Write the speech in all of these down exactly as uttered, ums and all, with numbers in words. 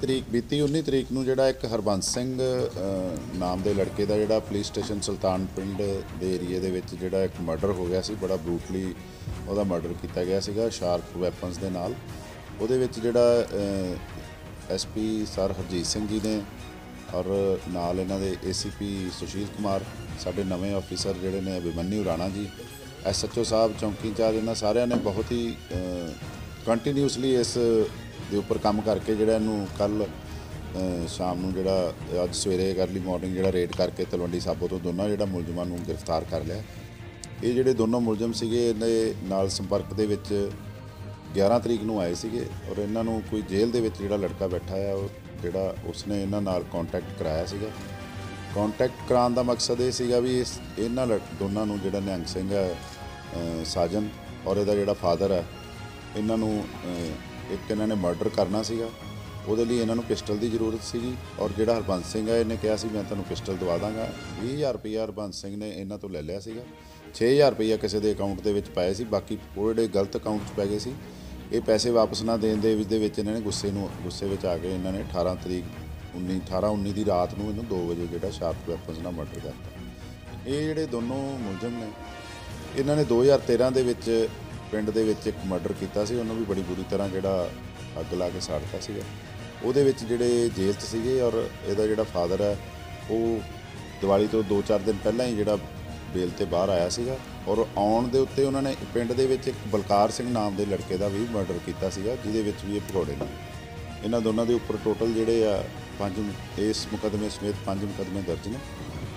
ਤਰੀਕ ਬੀਤੀ उन्नी ਤਰੀਕ ਨੂੰ ਜਿਹੜਾ ਇੱਕ ਹਰਬੰਸ ਸਿੰਘ ਅ, ਨਾਮ ਦੇ ਲੜਕੇ ਦਾ ਜਿਹੜਾ ਪੁਲਿਸ ਸਟੇਸ਼ਨ ਸੁਲਤਾਨ ਪਿੰਡ ਦੇ ਏਰੀਏ ਦੇ ਵਿੱਚ ਜਿਹੜਾ ਇੱਕ ਮਰਡਰ ਹੋ ਗਿਆ ਸੀ। ਬੜਾ ਬਰੂਟਲੀ ਉਹਦਾ ਮਰਡਰ ਕੀਤਾ ਗਿਆ ਸੀਗਾ ਸ਼ਾਰਪ ਵੈਪਨਸ ਦੇ ਨਾਲ। ਉਹਦੇ ਵਿੱਚ ਜਿਹੜਾ ਐਸਪੀ ਸਰ ਹਰਜੀਤ ਸਿੰਘ ਜੀ ਨੇ ਔਰ ਨਾਲ ਇਹਨਾਂ ਦੇ ਏਸੀਪੀ ਸੁਸ਼ੀਲ ਕੁਮਾਰ, ਸਾਡੇ ਨਵੇਂ ਆਫੀਸਰ ਜਿਹੜੇ ਨੇ ਅਭਿਮਨਿਊ ਰਾਣਾ ਜੀ, ਐਸਐਚਓ ਸਾਹਿਬ, ਚੌਂਕੀ ਇੰਚਾਰਜ, ਇਹਨਾਂ ਸਾਰਿਆਂ ਨੇ ਬਹੁਤ ਹੀ ਕੰਟੀਨਿਊਸਲੀ ਇਸ ਦੇ ਉੱਪਰ ਕੰਮ ਕਰਕੇ ਜਿਹੜਾ ਇਹਨੂੰ ਕੱਲ੍ਹ ਸ਼ਾਮ ਨੂੰ ਜਿਹੜਾ ਅੱਜ ਸਵੇਰੇ ਅਰਲੀ ਮਾਰਨਿੰਗ ਜਿਹੜਾ ਰੇਡ ਕਰਕੇ ਤਲਵੰਡੀ ਸਾਬੋ ਤੋਂ ਦੋਨਾਂ ਜਿਹੜਾ ਮੁਲਜ਼ਮਾਂ ਨੂੰ ਗ੍ਰਿਫਤਾਰ ਕਰ ਲਿਆ। ਇਹ ਜਿਹੜੇ ਦੋਨੋਂ ਮੁਲਜ਼ਮ ਸੀਗੇ ਇਹਦੇ ਨਾਲ ਸੰਪਰਕ ਦੇ ਵਿੱਚ ਗਿਆਰਾਂ ਤਰੀਕ ਨੂੰ ਆਏ ਸੀਗੇ ਔਰ ਇਹਨਾਂ ਨੂੰ ਕੋਈ ਜੇਲ੍ਹ ਦੇ ਵਿੱਚ ਜਿਹੜਾ ਲੜਕਾ ਬੈਠਾ ਆ ਉਹ ਜਿਹੜਾ ਉਸਨੇ ਇਹਨਾਂ ਨਾਲ ਕੰਟੈਕਟ ਕਰਾਇਆ ਸੀਗਾ। ਕੰਟੈਕਟ ਕਰਾਉਣ ਦਾ ਮਕਸਦ ਇਹ ਸੀਗਾ ਵੀ ਇਸ ਇਹਨਾਂ ਦੋਨਾਂ ਨੂੰ ਜਿਹੜਾ ਨਿਹੰਗ ਸਿੰਘ ਹੈ ਸਾਜਨ ਔਰ ਇਹਦਾ ਜਿਹੜਾ ਫਾਦਰ ਹੈ, ਇਹਨਾਂ ਨੂੰ ਇੱਕ ਇਹਨਾਂ ਨੇ ਮਰਡਰ ਕਰਨਾ ਸੀਗਾ। ਉਹਦੇ ਲਈ ਇਹਨਾਂ ਨੂੰ ਪਿਸਟਲ ਦੀ ਜ਼ਰੂਰਤ ਸੀਗੀ ਔਰ ਜਿਹੜਾ ਹਰਬੰਸ ਸਿੰਘ ਹੈ ਇਹਨੇ ਕਿਹਾ ਸੀ ਮੈਂ ਤੁਹਾਨੂੰ ਪਿਸਟਲ ਦਵਾ ਦਾਂਗਾ। ਵੀਹ ਹਜ਼ਾਰ ਰੁਪਈਆ ਹਰਬੰਸ ਸਿੰਘ ਨੇ ਇਹਨਾਂ ਤੋਂ ਲੈ ਲਿਆ ਸੀਗਾ। ਛੇ ਹਜ਼ਾਰ ਰੁਪਈਆ ਕਿਸੇ ਦੇ ਅਕਾਊਂਟ ਦੇ ਵਿੱਚ ਪਾਏ ਸੀ, ਬਾਕੀ ਉਹ ਜਿਹੜੇ ਗਲਤ ਅਕਾਊਂਟ 'ਚ ਪੈ ਗਏ ਸੀ। ਇਹ ਪੈਸੇ ਵਾਪਸ ਨਾ ਦੇਣ ਦੇ ਵਿੱਚ ਦੇ ਵਿੱਚ ਇਹਨਾਂ ਨੇ ਗੁੱਸੇ ਨੂੰ ਗੁੱਸੇ ਵਿੱਚ ਆ ਕੇ ਇਹਨਾਂ ਨੇ ਅਠਾਰਾਂ ਤਰੀਕ ਉੱਨੀ ਅਠਾਰਾਂ ਉੱਨੀ ਦੀ ਰਾਤ ਨੂੰ ਇਹਨੂੰ ਦੋ ਵਜੇ ਜਿਹੜਾ ਸ਼ਾਰਪ ਵੈਪਨਸ ਨਾਲ ਮਰਡਰ ਕਰਤਾ। ਇਹ ਜਿਹੜੇ ਦੋਨੋਂ ਮੁਲਜ਼ਮ ਨੇ ਇਹਨਾਂ ਨੇ ਦੋ ਹਜ਼ਾਰ ਤੇਰਾਂ ਦੇ ਵਿੱਚ ਪਿੰਡ ਦੇ ਵਿੱਚ ਇੱਕ ਮਰਡਰ ਕੀਤਾ ਸੀ। ਉਹਨੂੰ ਵੀ ਬੜੀ ਬੁਰੀ ਤਰ੍ਹਾਂ ਜਿਹੜਾ ਅੱਗ ਲਾ ਕੇ ਸਾੜਤਾ ਸੀਗਾ। ਉਹਦੇ ਵਿੱਚ ਜਿਹੜੇ ਜੇਲ੍ਹ 'ਚ ਸੀਗੇ ਔਰ ਇਹਦਾ ਜਿਹੜਾ ਫਾਦਰ ਹੈ ਉਹ ਦੀਵਾਲੀ ਤੋਂ ਦੋ ਚਾਰ ਦਿਨ ਪਹਿਲਾਂ ਹੀ ਜਿਹੜਾ ਬੇਲ 'ਤੇ ਬਾਹਰ ਆਇਆ ਸੀਗਾ ਔਰ ਆਉਣ ਦੇ ਉੱਤੇ ਉਹਨਾਂ ਨੇ ਪਿੰਡ ਦੇ ਵਿੱਚ ਇੱਕ ਬਲਕਾਰ ਸਿੰਘ ਨਾਮ ਦੇ ਲੜਕੇ ਦਾ ਵੀ ਮਰਡਰ ਕੀਤਾ ਸੀਗਾ, ਜਿਹਦੇ ਵਿੱਚ ਵੀ ਇਹ ਭਗੌੜੇ ਨੇ। ਇਹਨਾਂ ਦੋਨਾਂ ਦੇ ਉੱਪਰ ਟੋਟਲ ਜਿਹੜੇ ਆ ਪੰਜ ਇਸ ਮੁਕੱਦਮੇ ਸਮੇਤ ਪੰਜ ਮੁਕੱਦਮੇ ਦਰਜ ਨੇ।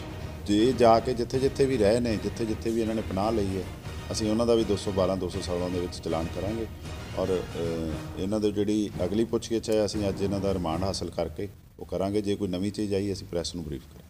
ਜੇ ਜਾ ਕੇ ਜਿੱਥੇ ਜਿੱਥੇ ਵੀ ਰਹੇ ਨੇ, ਜਿੱਥੇ ਜਿੱਥੇ ਵੀ ਇਹਨਾਂ ਨੇ ਪਨਾਹ ਲਈ ਹੈ, ਅਸੀਂ ਉਹਨਾਂ ਦਾ ਵੀ ਦੋ ਸੌ ਬਾਰਾਂ ਦੋ ਸੌ ਸੋਲਾਂ ਦੇ ਵਿੱਚ ਚਲਾਨ ਕਰਾਂਗੇ ਔਰ ਇਹਨਾਂ ਦੀ ਜਿਹੜੀ ਅਗਲੀ ਪੁੱਛਗਿੱਛ ਹੈ ਅਸੀਂ ਅੱਜ ਇਹਨਾਂ ਦਾ ਰਿਮਾਂਡ ਹਾਸਲ ਕਰਕੇ ਉਹ ਕਰਾਂਗੇ। ਜੇ ਕੋਈ ਨਵੀਂ ਚੀਜ਼ ਆਈ ਅਸੀਂ ਪ੍ਰੈਸ ਨੂੰ ਬਰੀਫ ਕਰਾਂਗੇ।